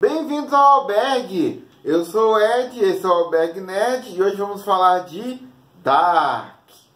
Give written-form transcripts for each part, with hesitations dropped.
Bem-vindos ao Albergue! Eu sou o Ed, esse é o Albergue Nerd e hoje vamos falar de Dark.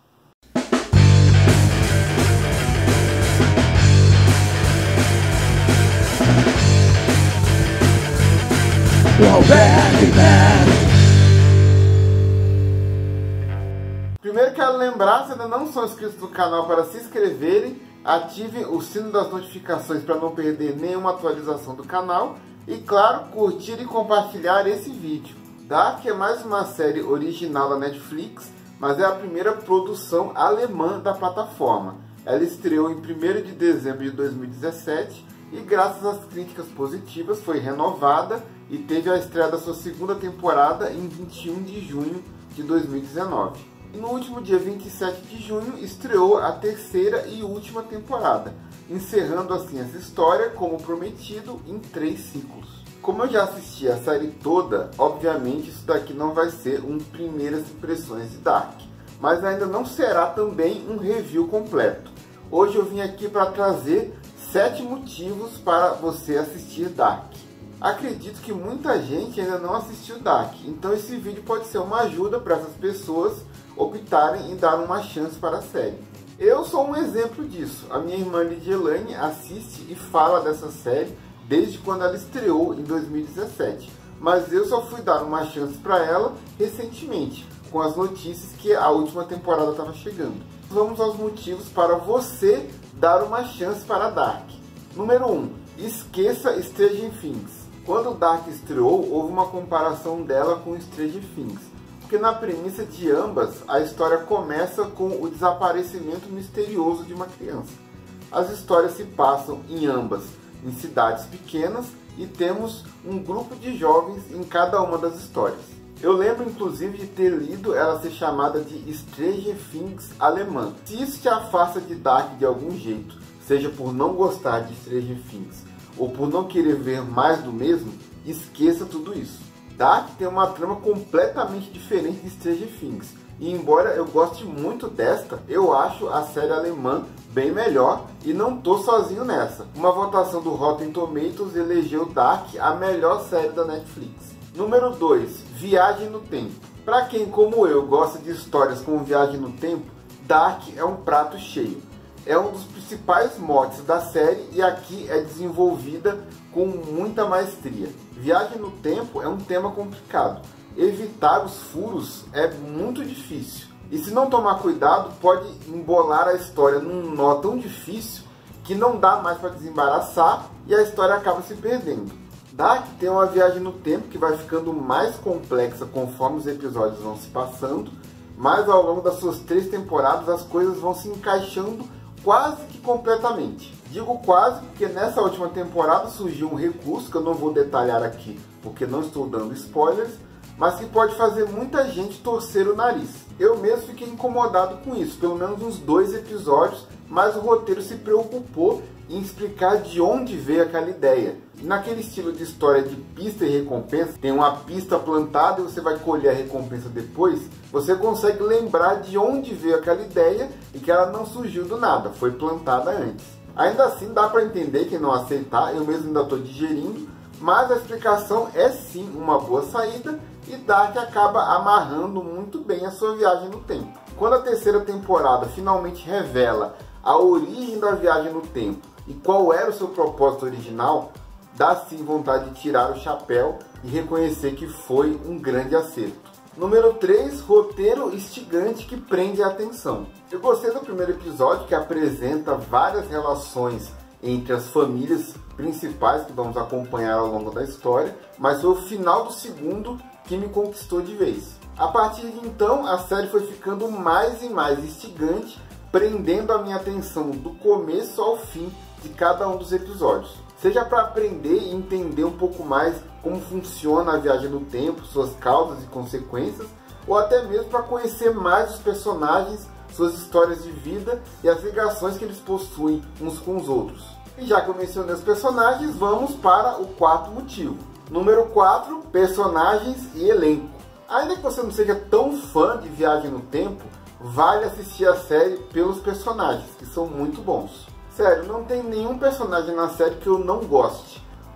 Primeiro quero lembrar, se ainda não são inscritos no canal, para se inscreverem, ativem o sino das notificações para não perder nenhuma atualização do canal e, claro, curtir e compartilhar esse vídeo. Dark é mais uma série original da Netflix, mas é a primeira produção alemã da plataforma. Ela estreou em 1º de dezembro de 2017 e, graças às críticas positivas, foi renovada e teve a estreia da sua segunda temporada em 21 de junho de 2019. E no último dia 27 de junho estreou a terceira e última temporada, encerrando assim essa história, como prometido, em 3 ciclos. Como eu já assisti a série toda, obviamente isso daqui não vai ser um primeiras impressões de Dark, mas ainda não será também um review completo. Hoje eu vim aqui para trazer 7 motivos para você assistir Dark. Acredito que muita gente ainda não assistiu Dark, então esse vídeo pode ser uma ajuda para essas pessoas optarem em dar uma chance para a série. Eu sou um exemplo disso. A minha irmã Lidielane assiste e fala dessa série desde quando ela estreou em 2017, mas eu só fui dar uma chance para ela recentemente, com as notícias que a última temporada estava chegando. Vamos aos motivos para você dar uma chance para Dark. Número 1. Esqueça Stranger Things. Quando Dark estreou, houve uma comparação dela com Stranger Things, porque na premissa de ambas, a história começa com o desaparecimento misterioso de uma criança. As histórias se passam em ambas em cidades pequenas e temos um grupo de jovens em cada uma das histórias. Eu lembro inclusive de ter lido ela ser chamada de Stranger Things alemã. Se isso te afasta de Dark de algum jeito, seja por não gostar de Stranger Things ou por não querer ver mais do mesmo, esqueça tudo isso. Dark tem uma trama completamente diferente de Stranger Things, e embora eu goste muito desta, eu acho a série alemã bem melhor e não tô sozinho nessa. Uma votação do Rotten Tomatoes elegeu Dark a melhor série da Netflix. Número 2. Viagem no Tempo. Para quem como eu gosta de histórias com viagem no tempo, Dark é um prato cheio. É um dos principais motes da série e aqui é desenvolvida com muita maestria. Viagem no tempo é um tema complicado. Evitar os furos é muito difícil. E se não tomar cuidado, pode embolar a história num nó tão difícil que não dá mais para desembaraçar e a história acaba se perdendo. Dark tem uma viagem no tempo que vai ficando mais complexa conforme os episódios vão se passando, mas ao longo das suas 3 temporadas as coisas vão se encaixando quase que completamente. Digo quase porque nessa última temporada surgiu um recurso que eu não vou detalhar aqui porque não estou dando spoilers, mas que pode fazer muita gente torcer o nariz. Eu mesmo fiquei incomodado com isso, pelo menos uns 2 episódios, mas o roteiro se preocupou em explicar de onde veio aquela ideia. E naquele estilo de história de pista e recompensa, tem uma pista plantada e você vai colher a recompensa depois, você consegue lembrar de onde veio aquela ideia e que ela não surgiu do nada, foi plantada antes. Ainda assim dá para entender quem não aceitar, eu mesmo ainda estou digerindo, mas a explicação é sim uma boa saída e Dark acaba amarrando muito bem a sua viagem no tempo. Quando a terceira temporada finalmente revela a origem da viagem no tempo e qual era o seu propósito original, dá sim vontade de tirar o chapéu e reconhecer que foi um grande acerto. Número 3, roteiro instigante que prende a atenção. Eu gostei do primeiro episódio que apresenta várias relações entre as famílias principais que vamos acompanhar ao longo da história, mas foi o final do segundo que me conquistou de vez. A partir de então, a série foi ficando mais e mais instigante, prendendo a minha atenção do começo ao fim de cada um dos episódios. Seja para aprender e entender um pouco mais como funciona a viagem no tempo, suas causas e consequências, ou até mesmo para conhecer mais os personagens, suas histórias de vida e as ligações que eles possuem uns com os outros. E já que eu mencionei os personagens, vamos para o 4º motivo. Número 4, personagens e elenco. Ainda que você não seja tão fã de Viagem no Tempo, vale assistir a série pelos personagens, que são muito bons. Sério, não tem nenhum personagem na série que eu não goste.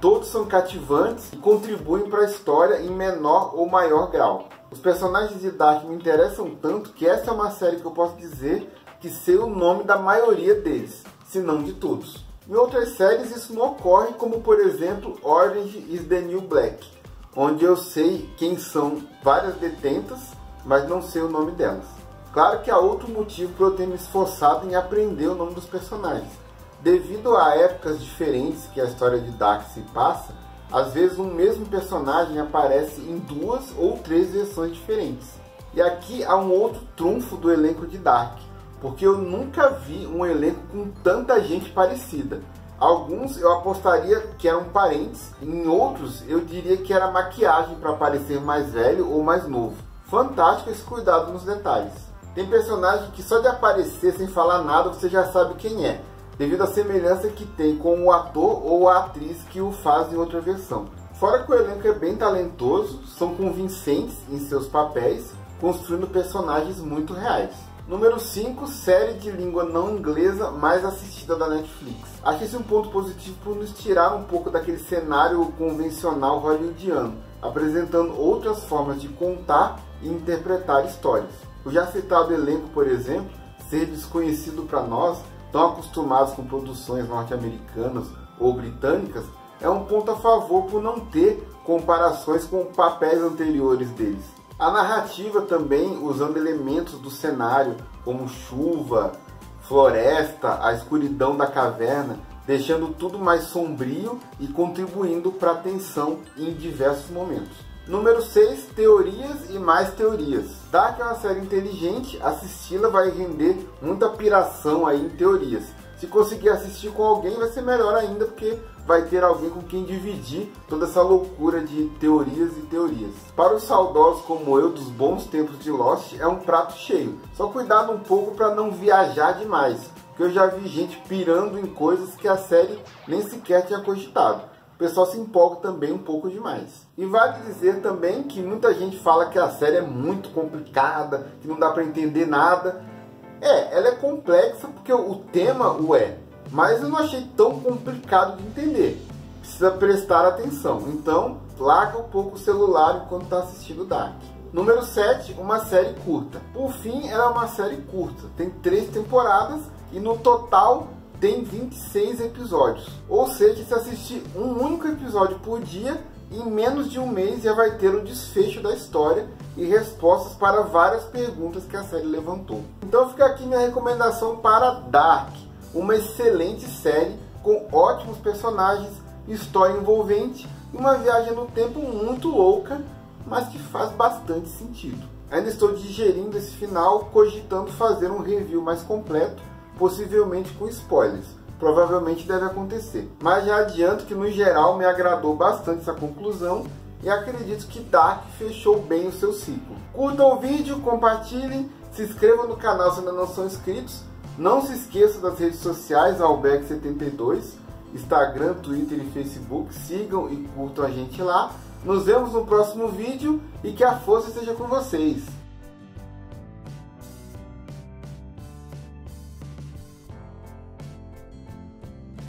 todos são cativantes e contribuem para a história em menor ou maior grau. Os personagens de Dark me interessam tanto que essa é uma série que eu posso dizer que sei o nome da maioria deles, se não de todos. Em outras séries isso não ocorre, como por exemplo Orange is the New Black, onde eu sei quem são várias detentas, mas não sei o nome delas. Claro que há outro motivo para eu ter me esforçado em aprender o nome dos personagens. Devido a épocas diferentes que a história de Dark se passa, às vezes um mesmo personagem aparece em 2 ou 3 versões diferentes. E aqui há um outro trunfo do elenco de Dark, porque eu nunca vi um elenco com tanta gente parecida. Alguns eu apostaria que eram parentes, em outros eu diria que era maquiagem para parecer mais velho ou mais novo. Fantástico esse cuidado nos detalhes. Tem personagem que só de aparecer sem falar nada você já sabe quem é, devido à semelhança que tem com o ator ou a atriz que o faz em outra versão. Fora que o elenco é bem talentoso, são convincentes em seus papéis, construindo personagens muito reais. Número 5, série de língua não inglesa mais assistida da Netflix. Acho esse um ponto positivo por nos tirar um pouco daquele cenário convencional hollywoodiano, apresentando outras formas de contar e interpretar histórias. O já citado elenco, por exemplo, ser desconhecido para nós, tão acostumados com produções norte-americanas ou britânicas, é um ponto a favor por não ter comparações com papéis anteriores deles. A narrativa também, usando elementos do cenário, como chuva, floresta, a escuridão da caverna, deixando tudo mais sombrio e contribuindo para a tensão em diversos momentos. Número 6, teorias e mais teorias. Dark é uma série inteligente, assisti-la vai render muita piração aí em teorias. Se conseguir assistir com alguém vai ser melhor ainda, porque vai ter alguém com quem dividir toda essa loucura de teorias e teorias. Para os saudosos como eu dos bons tempos de Lost, é um prato cheio. Só cuidado um pouco para não viajar demais, porque eu já vi gente pirando em coisas que a série nem sequer tinha cogitado. O pessoal se empolga também um pouco demais. E vale dizer também que muita gente fala que a série é muito complicada, que não dá para entender nada. Ela é complexa porque o tema o é, mas eu não achei tão complicado de entender. Precisa prestar atenção, então larga um pouco o celular enquanto está assistindo Dark. Número 7, uma série curta. Por fim, ela é uma série curta, tem 3 temporadas e no total tem 26 episódios. Ou seja, se assistir um único episódio por dia, em menos de um mês já vai ter o desfecho da história e respostas para várias perguntas que a série levantou. Então fica aqui minha recomendação para Dark, uma excelente série com ótimos personagens, história envolvente e uma viagem no tempo muito louca, mas que faz bastante sentido. Ainda estou digerindo esse final, cogitando fazer um review mais completo, possivelmente com spoilers. Provavelmente deve acontecer. Mas já adianto que no geral me agradou bastante essa conclusão e acredito que Dark fechou bem o seu ciclo. Curtam o vídeo, compartilhem, se inscrevam no canal se ainda não são inscritos. Não se esqueçam das redes sociais, Albeck72, Instagram, Twitter e Facebook. Sigam e curtam a gente lá. Nos vemos no próximo vídeo e que a força esteja com vocês.